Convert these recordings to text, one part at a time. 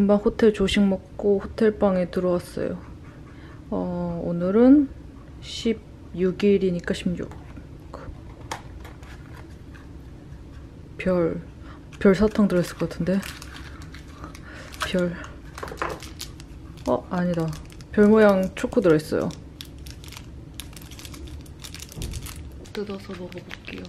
금방 호텔 조식 먹고 호텔 방에 들어왔어요. 오늘은 16일이니까 16. 별 사탕 들어있을 것 같은데. 아니다. 별 모양 초코 들어있어요. 뜯어서 먹어볼게요.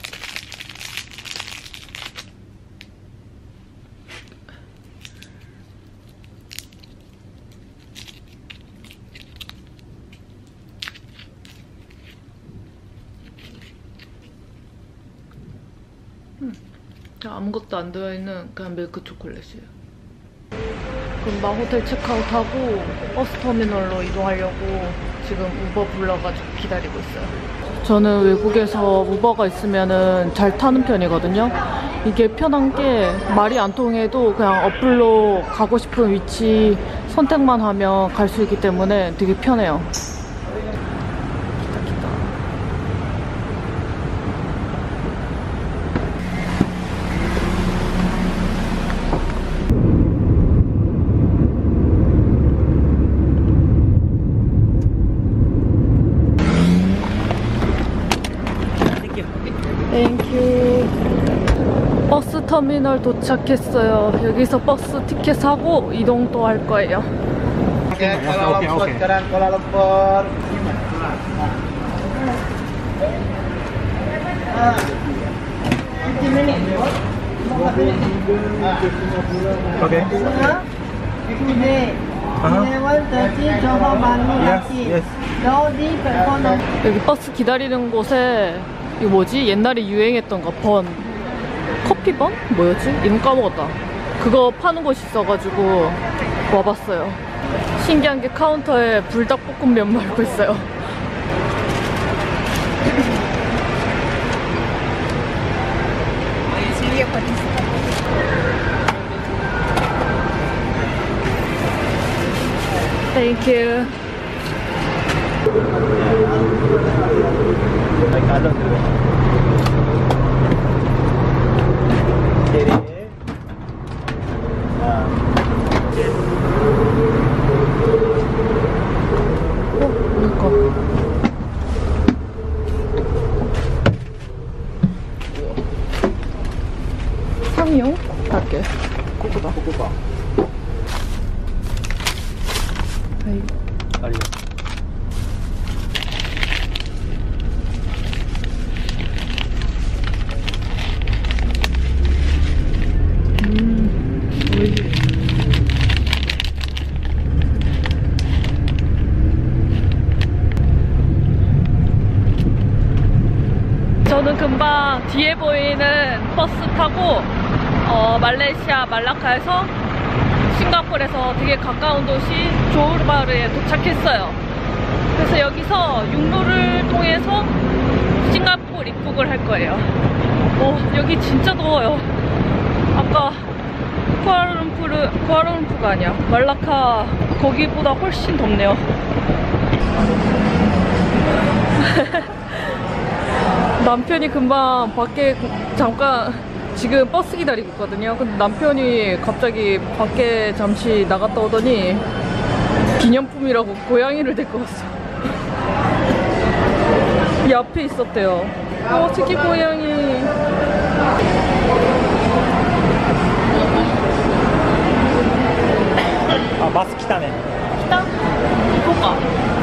아무것도 안 들어있는 그냥 밀크 초콜릿이에요. 금방 호텔 체크아웃하고 버스터미널로 이동하려고 지금 우버 불러가지고 기다리고 있어요. 저는 외국에서 우버가 있으면은 잘 타는 편이거든요. 이게 편한 게 말이 안 통해도 그냥 어플로 가고 싶은 위치 선택만 하면 갈 수 있기 때문에 되게 편해요. 땡큐. 버스 터미널 도착했어요. 여기서 버스 티켓 사고 이동 또 할 거예요. 여기 버스 기다리는 곳에 이거 뭐지? 옛날에 유행했던 거 커피번? 뭐였지? 이름 까먹었다. 그거 파는 곳이 있어가지고 와봤어요. 신기한 게 카운터에 불닭볶음면 말고 있어요. 땡큐. 상용? 갈게. 코코다. 아이고. 저는 금방 뒤에 보이는 버스 타고 말레이시아 말라카에서 싱가포르에서 되게 가까운 도시 조호르바르에 도착했어요. 그래서 여기서 육로를 통해서 싱가포르 입국을 할 거예요. 여기 진짜 더워요. 아까 쿠알라룸푸르가 아니야. 말라카 거기보다 훨씬 덥네요. 남편이 금방 밖에 잠깐 지금 버스 기다리고 있거든요. 근데 남편이 갑자기 밖에 잠시 나갔다 오더니 기념품이라고 고양이를 데리고 왔어. 이 앞에 있었대요. 새끼 고양이. 마스 기타네. 기타? 이거가.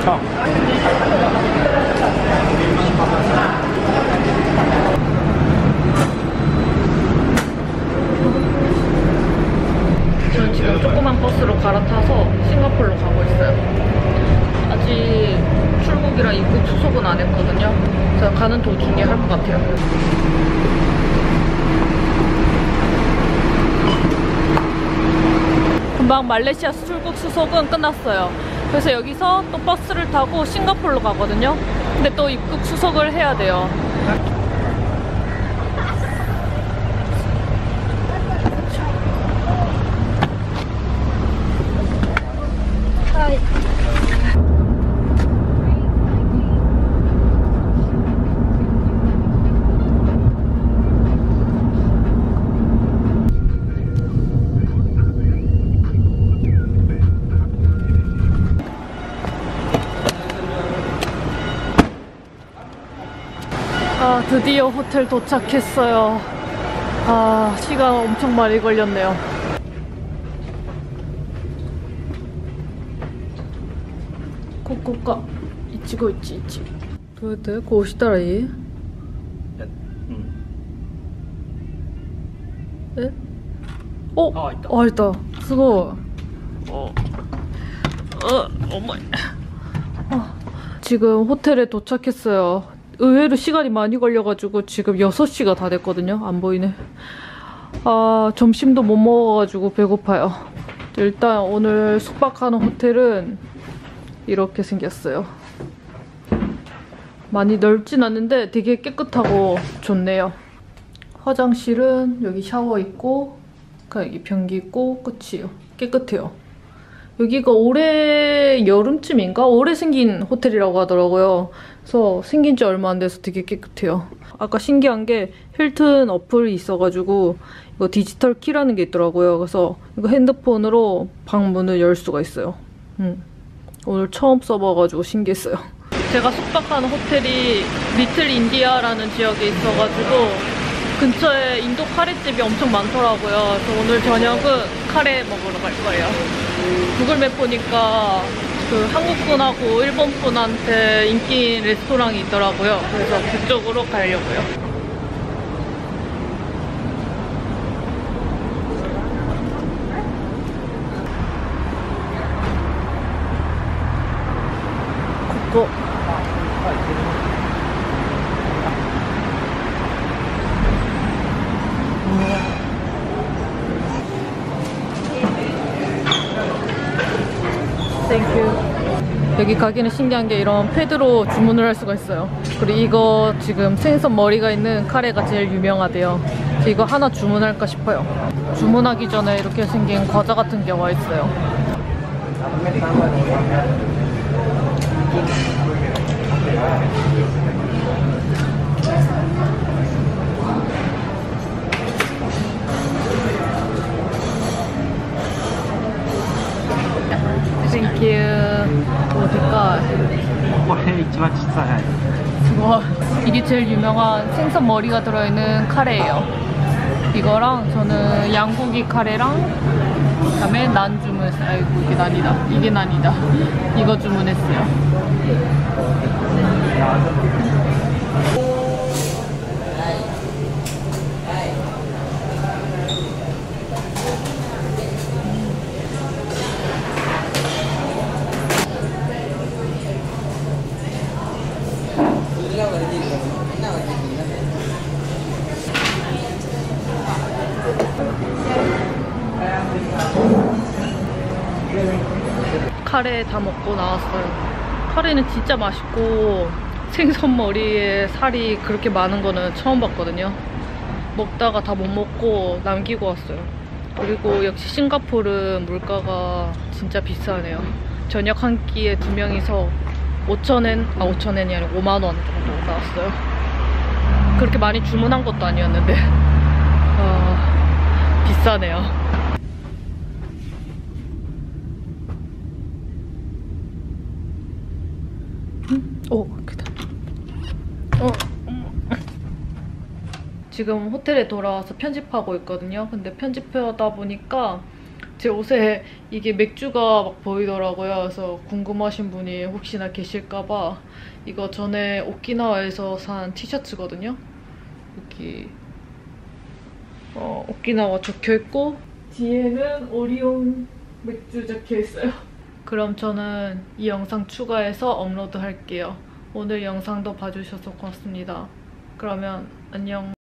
저는 지금 조그만 버스로 갈아타서 싱가포르로 가고 있어요. 아직 출국이랑 입국 수속은 안 했거든요. 그래서 가는 도중에 할 것 같아요. 금방 말레이시아 출국 수속은 끝났어요. 그래서 여기서 또 버스를 타고 싱가포르로 가거든요. 근데 또 입국 수속을 해야 돼요. 드디어 호텔 도착했어요. 아, 시간 엄청 많이 걸렸네요. 코코가 이치고 있지. どうやってこうしたらいい？え？お、開いた。すごい。重い。 지금 호텔에 도착했어요. 의외로 시간이 많이 걸려가지고 지금 6시가 다 됐거든요. 안 보이네. 아, 점심도 못 먹어가지고 배고파요. 일단 오늘 숙박하는 호텔은 이렇게 생겼어요. 많이 넓진 않는데 되게 깨끗하고 좋네요. 화장실은 여기 샤워 있고 여기 변기 있고 끝이에요. 깨끗해요. 여기가 올해 여름쯤인가? 올해 생긴 호텔이라고 하더라고요. 그래서 생긴 지 얼마 안 돼서 되게 깨끗해요. 아까 신기한 게 힐튼 어플이 있어가지고 이거 디지털 키라는 게 있더라고요. 그래서 이거 핸드폰으로 방 문을 열 수가 있어요. 오늘 처음 써봐가지고 신기했어요. 제가 숙박하는 호텔이 리틀 인디아라는 지역에 있어가지고 근처에 인도 카레집이 엄청 많더라고요. 그래서 오늘 저녁은 카레 먹으러 갈 거예요. 구글맵 보니까 그 한국분하고 일본분한테 인기인 레스토랑이 있더라고요. 그래서 그쪽으로 가려고요. 고 땡큐. 여기 가게는 신기한 게 이런 패드로 주문을 할 수가 있어요. 그리고 이거 지금 생선 머리가 있는 카레가 제일 유명하대요. 그래서 이거 하나 주문할까 싶어요. 주문하기 전에 이렇게 생긴 과자 같은 게 와 있어요. 땡큐. 어딜까? 이게 제일 유명한 생선 머리가 들어있는 카레예요. 이거랑 저는 양고기 카레랑 그다음에 난 주문했어요. 아이고 이게 난이다. 이게 난이다. 이거 주문했어요. 카레 다 먹고 나왔어요. 카레는 진짜 맛있고 생선 머리에 살이 그렇게 많은 거는 처음 봤거든요. 먹다가 다 못 먹고 남기고 왔어요. 그리고 역시 싱가포르는 물가가 진짜 비싸네요. 저녁 한 끼에 2명이서 5,000엔, 5,000엔이 아니고 5만 원 정도 나왔어요. 그렇게 많이 주문한 것도 아니었는데 비싸네요. 오, 그다. 지금 호텔에 돌아와서 편집하고 있거든요. 근데 편집하다 보니까 제 옷에 이게 맥주가 막 보이더라고요. 그래서 궁금하신 분이 혹시나 계실까봐 이거 전에 오키나와에서 산 티셔츠거든요. 여기 오키나와 적혀있고 뒤에는 오리온 맥주 적혀있어요. 그럼 저는 이 영상 추가해서 업로드 할게요. 오늘 영상도 봐주셔서 고맙습니다. 그러면 안녕.